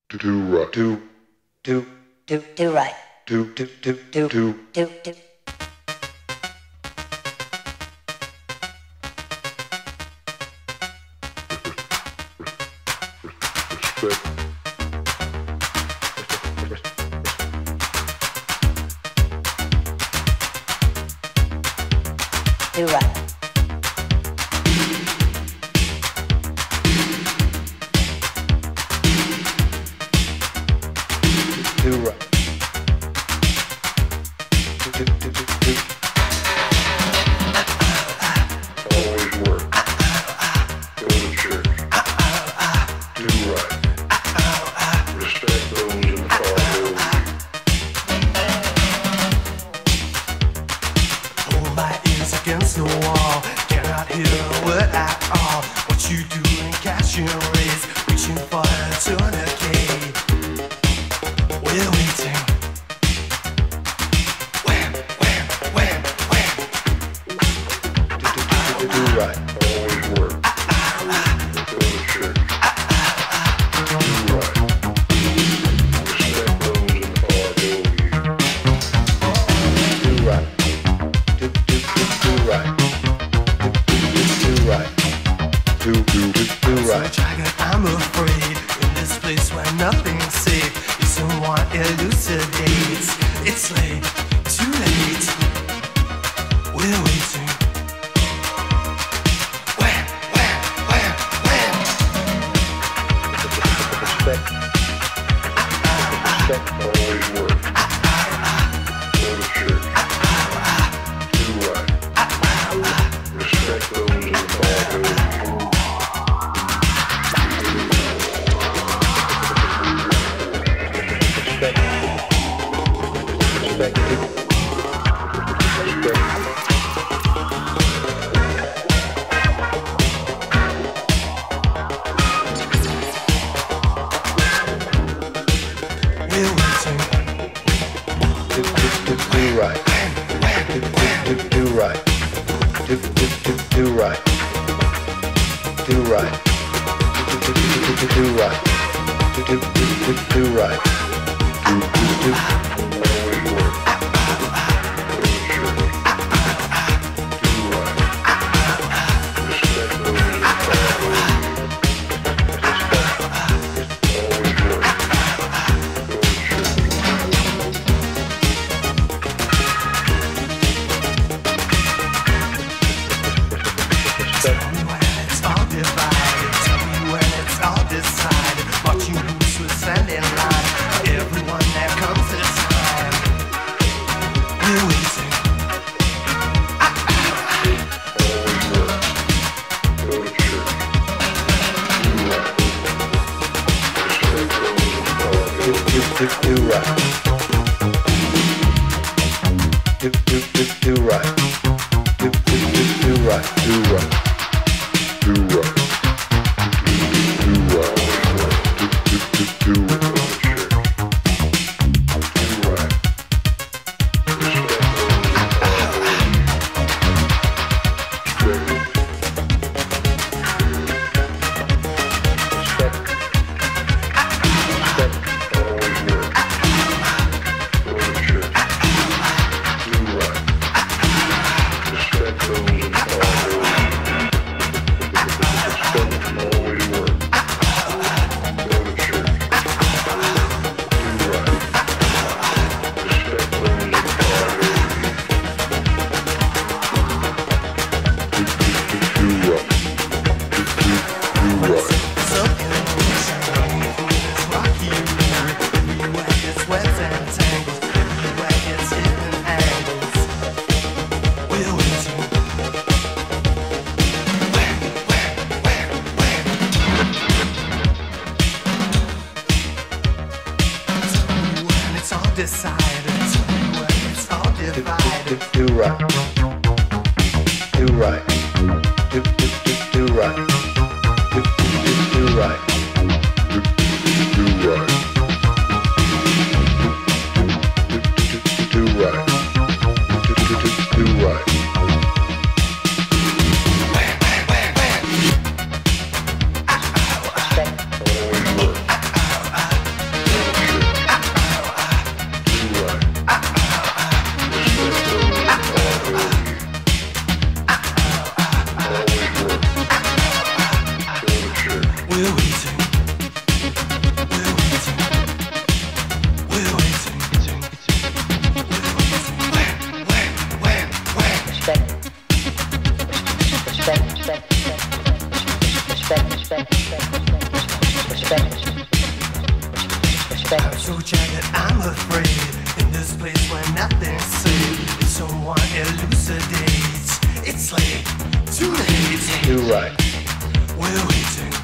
do right, do right, do. Do right. Do right. Do. always work, go to church, do right, respect those in far below you. Hold my ears against the wall, cannot hear a word at all. What you doing, catching rays, reaching for eternity. We're waiting. Do right, always work, go to church, do right, respect those in far below you. Do right. Do right. Do right. Do right. So dragon, I'm afraid in this place where nothing's safe. You someone elucidates. It's late, too late. We're waiting. Respect, always work, go to church, do right, respect those in far below you. We're waiting. Do right. Do right. Do right. Do right. Do right. Do right. Always work, go to church, do right, respect those in far below you. Always work, go to church. Tell me when it's all divided. Tell me when it's all decided. Watching who's with standing line. Everyone that comes this time. We're waiting. Always work, go to church, do right, respect those in far below you. Do right. Do right. Do right. Do right, do right, do right, do right, go to church, do right, respect those in far below you. Respect, always work, go to church, do right, respect those in far below you. Respect, always work, go to church, do right, respect those in far below you. Do right, do right. So it's rocky. Everywhere it's wet and tangled. Everywhere it's hidden angles. We're waiting. Tell me when it's all decided. Tell me when it's all divided. Do right. Do right. Do right. Do right. Do right, do right, do right. Always work, We're waiting. We're waiting. We're waiting. When? I'm so jagged, I'm afraid. In this place where nothing's safe, if someone elucidates, it's late, too late. Do right. We're waiting.